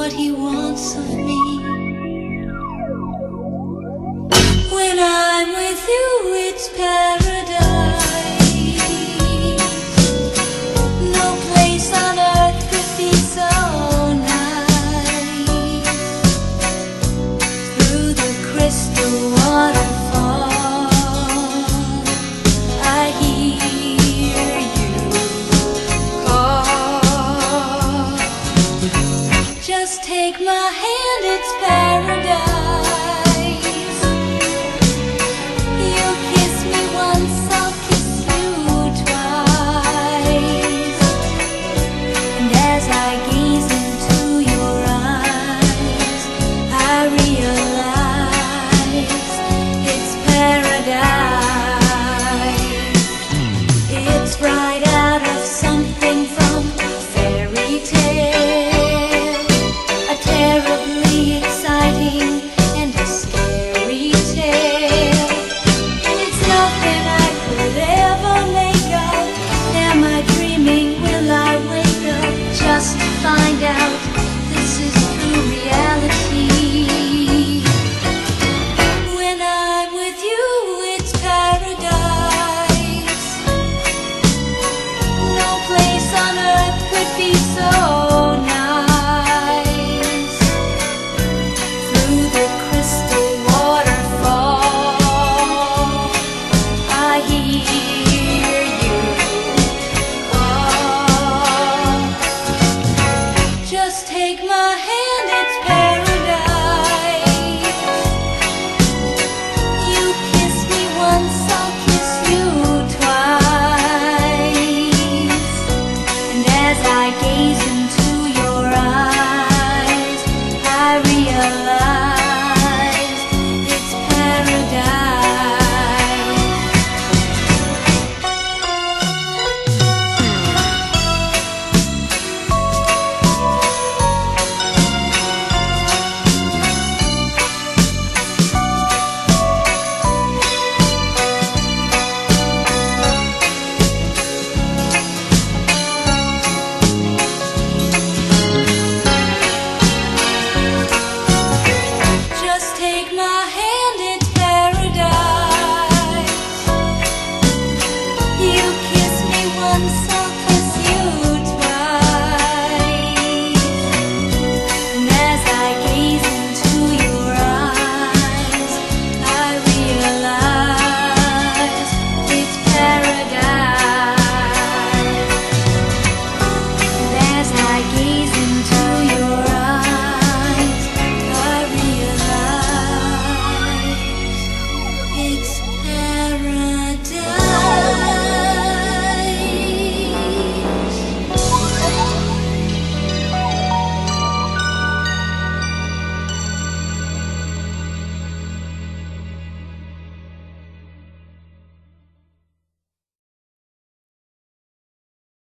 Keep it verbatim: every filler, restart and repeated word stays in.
what he wants of me. When I'm with you, it's paradise. No place on earth could be so nice. Through the crystal waterfall, I hear you call. Just take my hand, it's paradise. You kiss me once, I'll kiss you twice. And as I gaze into your eyes, I realize it's paradise. It's right out of something from a fairy tale, a terribly exciting and a scary tale. It's nothing I could ever make up. Am I dreaming? Will I wake up just to find out